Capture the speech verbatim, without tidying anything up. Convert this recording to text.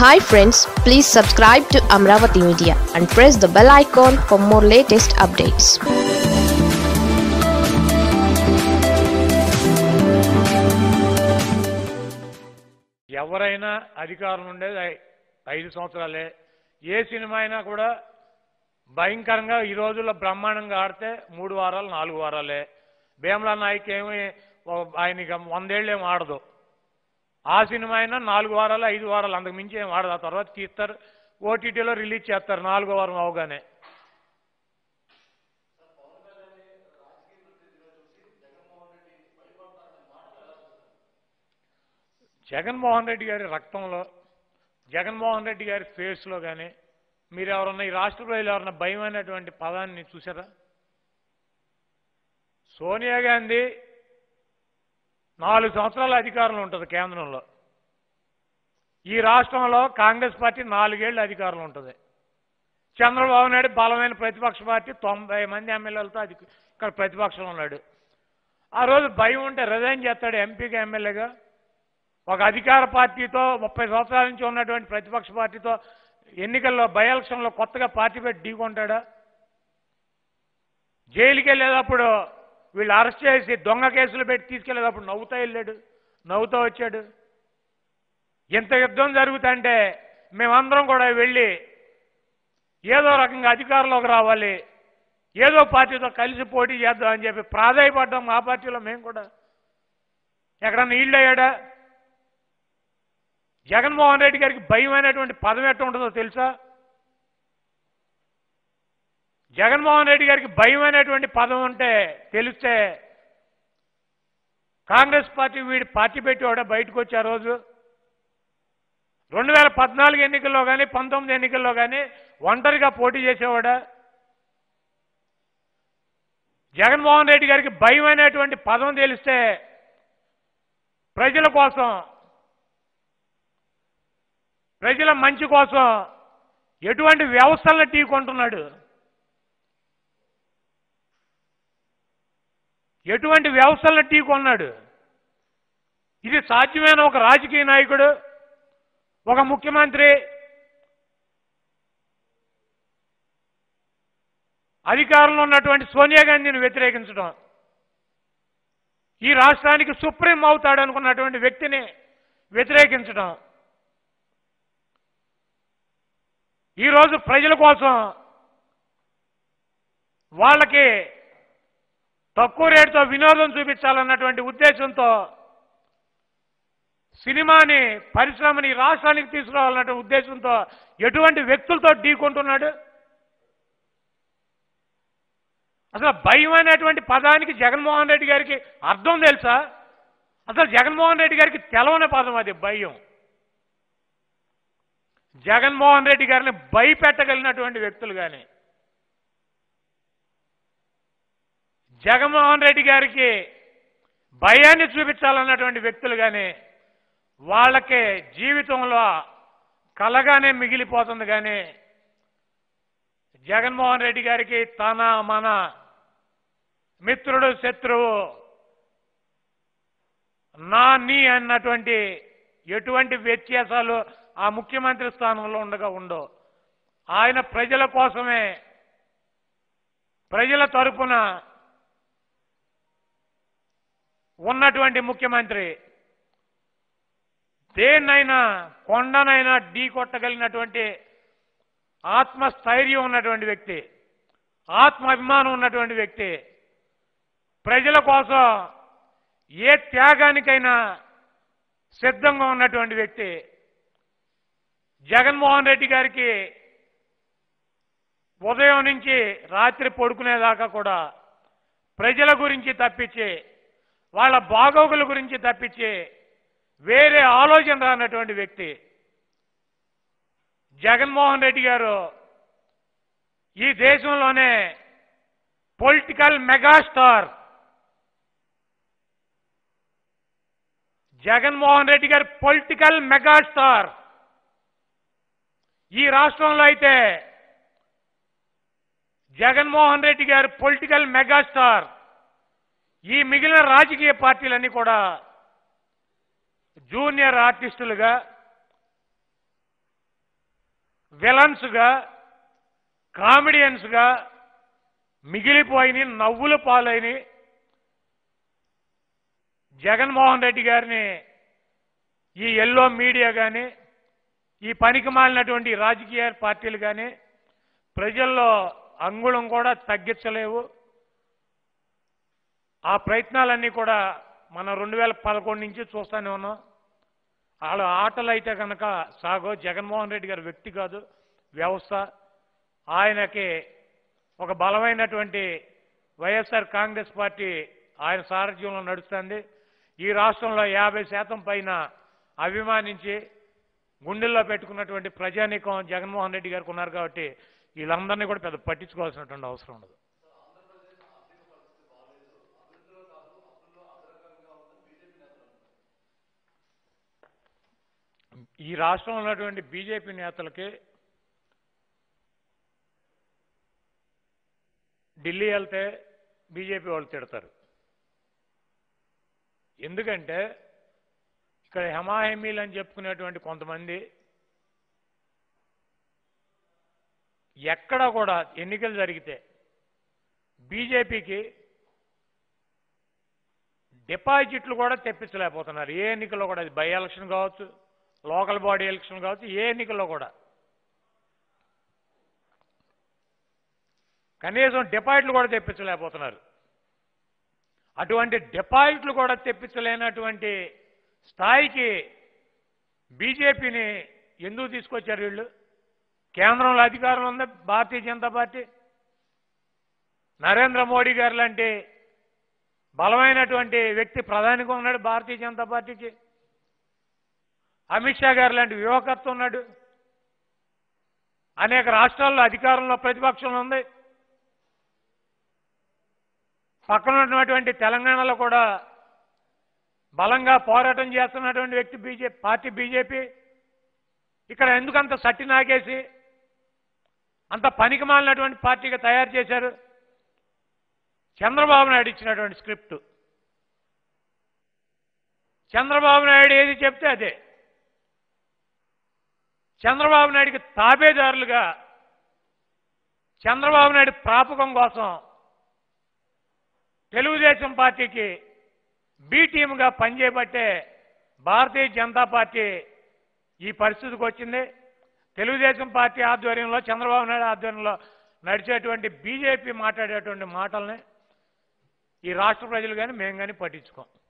Hi friends, please subscribe to Amaravathi Media and press the bell icon for more latest updates. ఎవరైనా అధికారం ఉండేది ఐదు సంవత్సరాలే. ఏ cinema అయినా కూడా భయంకరంగా ఈ రోజుల్లో బ్రహ్మాండంగా ఆడితే మూడు వారాలు నాలుగు వారాలే. భీమలా నాయక్ ఏమి ఆయనకి వందేళ్ళు ఏమి ఆడదు. ఆ సినిమా అయినా నాలుగు వారాలు ఐదు వారాలు అంతకు మించి ఏం ఆడదు. ఆ తర్వాత తీస్తారు, ఓటీటీలో రిలీజ్ చేస్తారు నాలుగో వారం అవగానే. జగన్మోహన్ రెడ్డి గారి రక్తంలో, జగన్మోహన్ రెడ్డి గారి ఫేస్లో కానీ మీరు ఎవరన్నా ఈ రాష్ట్ర ప్రజలు ఎవరన్నా భయం అనేటువంటి పదాన్ని చూసారా? సోనియా గాంధీ నాలుగు సంవత్సరాల అధికారంలో ఉంటుంది కేంద్రంలో. ఈ రాష్ట్రంలో కాంగ్రెస్ పార్టీ నాలుగేళ్ల అధికారంలో ఉంటుంది. చంద్రబాబు నాయుడు బలమైన ప్రతిపక్ష పార్టీ, తొంభై మంది ఎమ్మెల్యేలతో అది ఇక్కడ ప్రతిపక్షంలో ఉన్నాడు. ఆ రోజు భయం ఉంటే రిజైన్ చేస్తాడు ఎంపీగా ఎమ్మెల్యేగా. ఒక అధికార పార్టీతో ముప్పై సంవత్సరాల నుంచి ఉన్నటువంటి ప్రతిపక్ష పార్టీతో ఎన్నికల్లో బై ఎలక్షన్లో కొత్తగా పార్టీ పెట్టి ఢీకొంటాడా? జైలుకి వెళ్ళేటప్పుడు వీళ్ళు అరెస్ట్ చేసి దొంగ కేసులు పెట్టి తీసుకెళ్లేటప్పుడు నవ్వుతా వెళ్ళాడు, నవ్వుతూ వచ్చాడు. ఎంత యుద్ధం జరుగుతుంటే మేమందరం కూడా వెళ్ళి ఏదో రకంగా అధికారంలోకి రావాలి, ఏదో పార్టీతో కలిసి పోటీ చేద్దాం అని చెప్పి ప్రాధాయపడ్డాం. మా పార్టీలో మేము కూడా ఎక్కడన్నా ఈళ్ళు అయ్యాడా? జగన్మోహన్ రెడ్డి గారికి భయం అనేటువంటి పదం ఎట్లా ఉంటుందో తెలుసా? జగన్మోహన్ రెడ్డి గారికి భయం అనేటువంటి పదం ఉంటే తెలిస్తే కాంగ్రెస్ పార్టీ వీడి పార్టీ పెట్టేవాడా బయటకు వచ్చి ఆ రోజు? రెండు వేల పద్నాలుగు ఎన్నికల్లో కానీ పంతొమ్మిది ఎన్నికల్లో కానీ ఒంటరిగా పోటీ చేసేవాడా? జగన్మోహన్ రెడ్డి గారికి భయం అనేటువంటి పదం తెలిస్తే ప్రజల కోసం, ప్రజల మంచి కోసం ఎటువంటి వ్యవస్థలను ఢీకొంటున్నాడు, ఎటువంటి వ్యవస్థలను ఢీకొన్నాడు. ఇది సాధ్యమైన ఒక రాజకీయ నాయకుడు, ఒక ముఖ్యమంత్రి అధికారంలో ఉన్నటువంటి సోనియా గాంధీని వ్యతిరేకించడం, ఈ రాష్ట్రానికి సుప్రీం అవుతాడు అనుకున్నటువంటి వ్యక్తిని వ్యతిరేకించడం, ఈరోజు ప్రజల కోసం వాళ్ళకి తక్కువ రేటుతో వినోదం చూపించాలన్నటువంటి ఉద్దేశంతో సినిమాని, పరిశ్రమని రాష్ట్రానికి తీసుకురావాలన్నటువంటి ఉద్దేశంతో ఎటువంటి వ్యక్తులతో ఢీకొంటున్నాడు? అసలు భయం అనేటువంటి పదానికి జగన్మోహన్ రెడ్డి గారికి అర్థం తెలుసా? అసలు జగన్మోహన్ రెడ్డి గారికి తెలవని పదం అది భయం. జగన్మోహన్ రెడ్డి గారిని భయపెట్టగలిగినటువంటి వ్యక్తులు కానీ, జగన్మోహన్ రెడ్డి గారికి భయాన్ని చూపించాలన్నటువంటి వ్యక్తులు కానీ వాళ్ళకి జీవితంలో కలగానే మిగిలిపోతుంది. కానీ జగన్మోహన్ రెడ్డి గారికి తన మన మిత్రుడు శత్రువు నా నీ అన్నటువంటి ఎటువంటి వ్యత్యాసాలు ఆ ముఖ్యమంత్రి స్థానంలో ఉండగా ఉండవు. ఆయన ప్రజల కోసమే, ప్రజల తరపున ఉన్నటువంటి ముఖ్యమంత్రి. దేన్నైనా కొండనైనా ఢీ కొట్టగలిగినటువంటి ఆత్మస్థైర్యం ఉన్నటువంటి వ్యక్తి, ఆత్మాభిమానం ఉన్నటువంటి వ్యక్తి, ప్రజల కోసం ఏ త్యాగానికైనా సిద్ధంగా ఉన్నటువంటి వ్యక్తి. జగన్మోహన్ రెడ్డి గారికి ఉదయం నుంచి రాత్రి పడుకునేదాకా కూడా ప్రజల గురించి తప్పించి, వాళ్ళ బాగోగుల గురించి తప్పించి వేరే ఆలోచన రానటువంటి వ్యక్తి జగన్మోహన్ రెడ్డి గారు. ఈ దేశంలోనే పొలిటికల్ మెగాస్టార్ జగన్మోహన్ రెడ్డి గారు, పొలిటికల్ మెగాస్టార్. ఈ రాష్ట్రంలో అయితే జగన్మోహన్ రెడ్డి గారు పొలిటికల్ మెగాస్టార్. ఈ మిగిలిన రాజకీయ పార్టీలన్నీ కూడా జూనియర్ ఆర్టిస్టులుగా విలన్స్గా కామెడియన్స్గా మిగిలిపోయిన నవ్వుల పాలైన జగన్మోహన్ రెడ్డి గారిని ఈ ఎల్లో మీడియా కానీ ఈ పనికి మాలినటువంటి రాజకీయ పార్టీలు కానీ ప్రజల్లో అంగుళం కూడా తగ్గించలేవు. ఆ ప్రయత్నాలన్నీ కూడా మనం రెండు వేల పదకొండు నుంచి చూస్తూనే ఉన్నాం. వాళ్ళ ఆటలు అయితే కనుక సాగో. జగన్మోహన్ రెడ్డి గారి వ్యక్తి కాదు, వ్యవస్థ. ఆయనకి ఒక బలమైనటువంటి వైఎస్ఆర్ కాంగ్రెస్ పార్టీ ఆయన సారథ్యంలో నడుస్తుంది. ఈ రాష్ట్రంలో యాభై శాతం పైన అభిమానించి గుండెల్లో పెట్టుకున్నటువంటి ప్రజానీకం జగన్మోహన్ రెడ్డి గారికి ఉన్నారు. కాబట్టి వీళ్ళందరినీ కూడా పెద్ద పట్టించుకోవాల్సినటువంటి అవసరం ఉండదు. ఈ రాష్ట్రంలో ఉన్నటువంటి బీజేపీ నేతలకి ఢిల్లీ వెళ్తే బీజేపీ వాళ్ళు తిడతారు. ఎందుకంటే ఇక్కడ హెమాహెమీలు అని చెప్పుకునేటువంటి కొంతమంది ఎక్కడ కూడా ఎన్నికలు జరిగితే బీజేపీకి డిపాజిట్లు కూడా తెప్పించలేకపోతున్నారు. ఏ ఎన్నికల్లో కూడా, అది బై ఎలక్షన్ కావచ్చు, లోకల్ బాడీ ఎలక్షన్ కావచ్చు, ఏ ఎన్నికల్లో కూడా కనీసం డిపాజిట్లు కూడా తెప్పించలేకపోతున్నారు. అటువంటి డిపాజిట్లు కూడా తెప్పించలేనటువంటి స్థాయికి బీజేపీని ఎందుకు తీసుకొచ్చారు వీళ్ళు? కేంద్రంలో అధికారంలో ఉంది భారతీయ జనతా పార్టీ. నరేంద్ర మోడీ గారు లాంటి బలమైనటువంటి వ్యక్తి ప్రధానిగా ఉన్నాడు భారతీయ జనతా పార్టీకి. అమిత్ షా గారు లాంటి వ్యూహకర్త ఉన్నాడు. అనేక రాష్ట్రాల్లో అధికారంలో ప్రతిపక్షంలో ఉంది. పక్కన ఉన్నటువంటి తెలంగాణలో కూడా బలంగా పోరాటం చేస్తున్నటువంటి వ్యక్తి బీజేపీ పార్టీ బీజేపీ. ఇక్కడ ఎందుకంత సట్టి నాగేసి అంత పనికి మాలినటువంటి పార్టీగా తయారు చేశారు? చంద్రబాబు నాయుడు ఇచ్చినటువంటి స్క్రిప్ట్. చంద్రబాబు నాయుడు ఏది చెప్తే అదే. చంద్రబాబు నాయుడికి తాబేదారులుగా చంద్రబాబు నాయుడు ప్రాపకం కోసం తెలుగుదేశం పార్టీకి బి టీముగా పనిచేయబట్టే భారతీయ జనతా పార్టీ ఈ పరిస్థితికి వచ్చింది. తెలుగుదేశం పార్టీ ఆధ్వర్యంలో, చంద్రబాబు నాయుడు ఆధ్వర్యంలో నడిచేటువంటి బీజేపీ మాట్లాడేటువంటి మాటల్ని ఈ రాష్ట్ర ప్రజలు కానీ మేము కానీ పట్టించుకోం.